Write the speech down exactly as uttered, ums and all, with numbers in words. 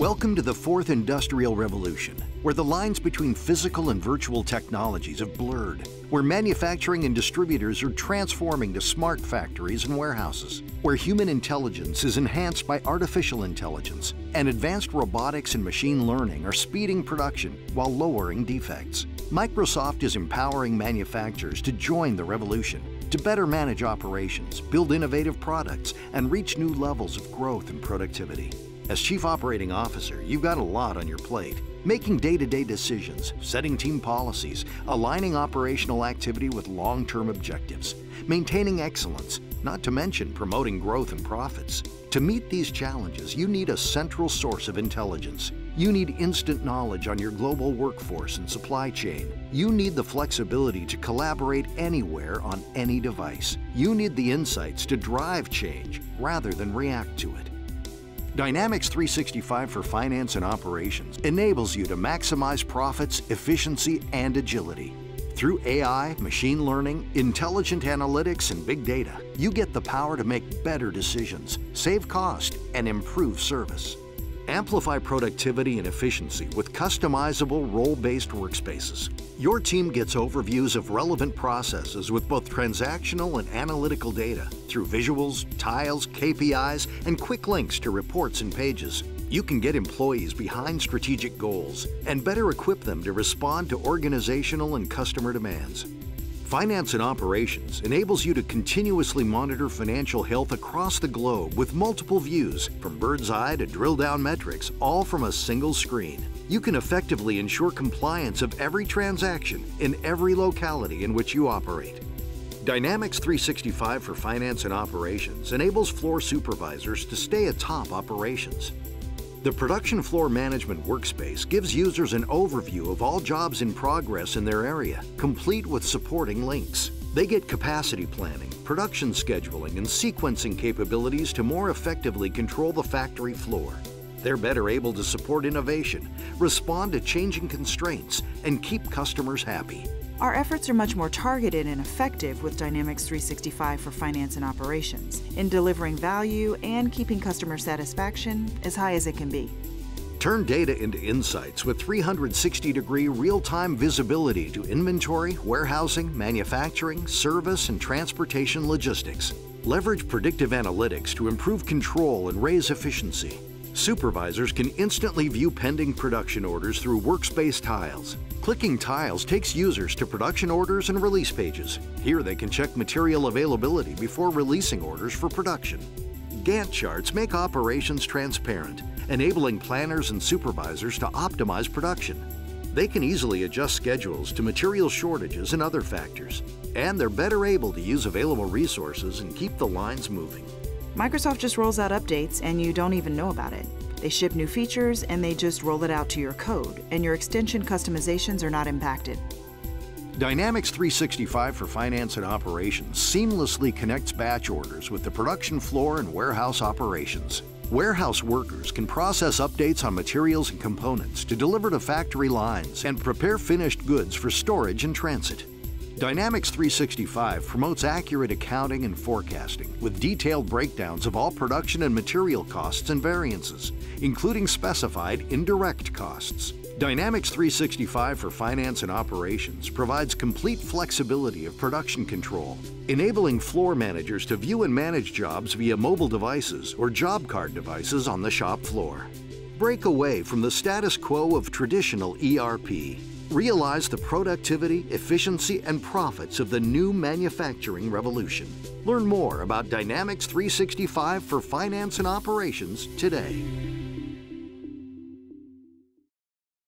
Welcome to the fourth industrial revolution, where the lines between physical and virtual technologies have blurred, where manufacturing and distributors are transforming to smart factories and warehouses, where human intelligence is enhanced by artificial intelligence, and advanced robotics and machine learning are speeding production while lowering defects. Microsoft is empowering manufacturers to join the revolution, to better manage operations, build innovative products, and reach new levels of growth and productivity. As Chief Operating Officer, you've got a lot on your plate. Making day-to-day decisions, setting team policies, aligning operational activity with long-term objectives, maintaining excellence, not to mention promoting growth and profits. To meet these challenges, you need a central source of intelligence. You need instant knowledge on your global workforce and supply chain. You need the flexibility to collaborate anywhere on any device. You need the insights to drive change rather than react to it. Dynamics three sixty-five for Finance and Operations enables you to maximize profits, efficiency, and agility. Through A I, machine learning, intelligent analytics, and big data, you get the power to make better decisions, save cost, and improve service. Amplify productivity and efficiency with customizable role-based workspaces. Your team gets overviews of relevant processes with both transactional and analytical data through visuals, tiles, K P Is, and quick links to reports and pages. You can get employees behind strategic goals and better equip them to respond to organizational and customer demands. Finance and Operations enables you to continuously monitor financial health across the globe with multiple views, from bird's eye to drill-down metrics, all from a single screen. You can effectively ensure compliance of every transaction in every locality in which you operate. Dynamics three sixty-five for Finance and Operations enables floor supervisors to stay atop operations. The Production Floor Management Workspace gives users an overview of all jobs in progress in their area, complete with supporting links. They get capacity planning, production scheduling, and sequencing capabilities to more effectively control the factory floor. They're better able to support innovation, respond to changing constraints, and keep customers happy. Our efforts are much more targeted and effective with Dynamics three sixty-five for Finance and Operations in delivering value and keeping customer satisfaction as high as it can be. Turn data into insights with three hundred sixty degree real-time visibility to inventory, warehousing, manufacturing, service, and transportation logistics. Leverage predictive analytics to improve control and raise efficiency. Supervisors can instantly view pending production orders through workspace tiles. Clicking tiles takes users to production orders and release pages. Here they can check material availability before releasing orders for production. Gantt charts make operations transparent, enabling planners and supervisors to optimize production. They can easily adjust schedules to material shortages and other factors, and they're better able to use available resources and keep the lines moving. Microsoft just rolls out updates and you don't even know about it. They ship new features and they just roll it out to your code, and your extension customizations are not impacted. Dynamics three sixty-five for Finance and Operations seamlessly connects batch orders with the production floor and warehouse operations. Warehouse workers can process updates on materials and components to deliver to factory lines and prepare finished goods for storage and transit. Dynamics three sixty-five promotes accurate accounting and forecasting with detailed breakdowns of all production and material costs and variances, including specified indirect costs. Dynamics three sixty-five for Finance and Operations provides complete flexibility of production control, enabling floor managers to view and manage jobs via mobile devices or job card devices on the shop floor. Break away from the status quo of traditional E R P. Realize the productivity, efficiency, and profits of the new manufacturing revolution. Learn more about Dynamics three sixty-five for Finance and Operations today.